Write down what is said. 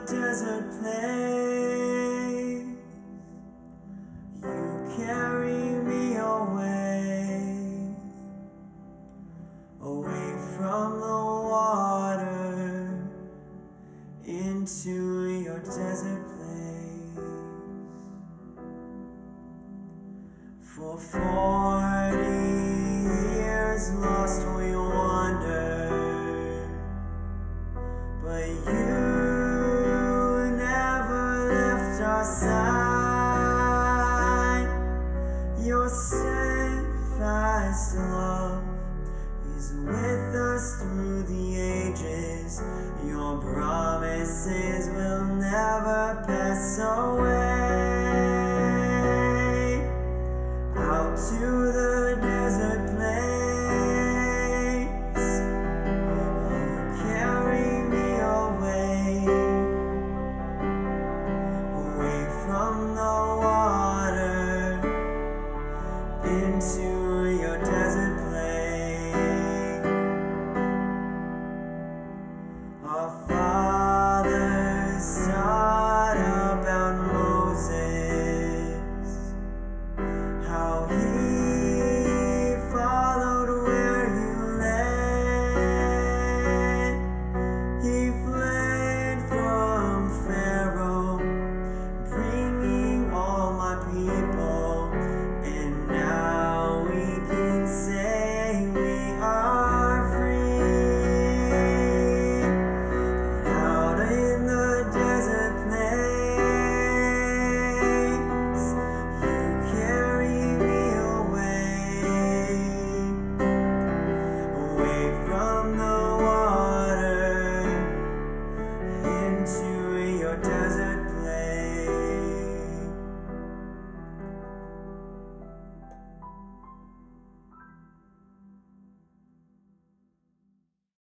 desert place, you carry me away, away from the water, into your desert place. For 40 years lost we wandered, but you never left our side. Your steadfast love is with us through the ages. Your promises will never pass away. Out to the desert place, you carry me away, away from the water, into your desert place. Our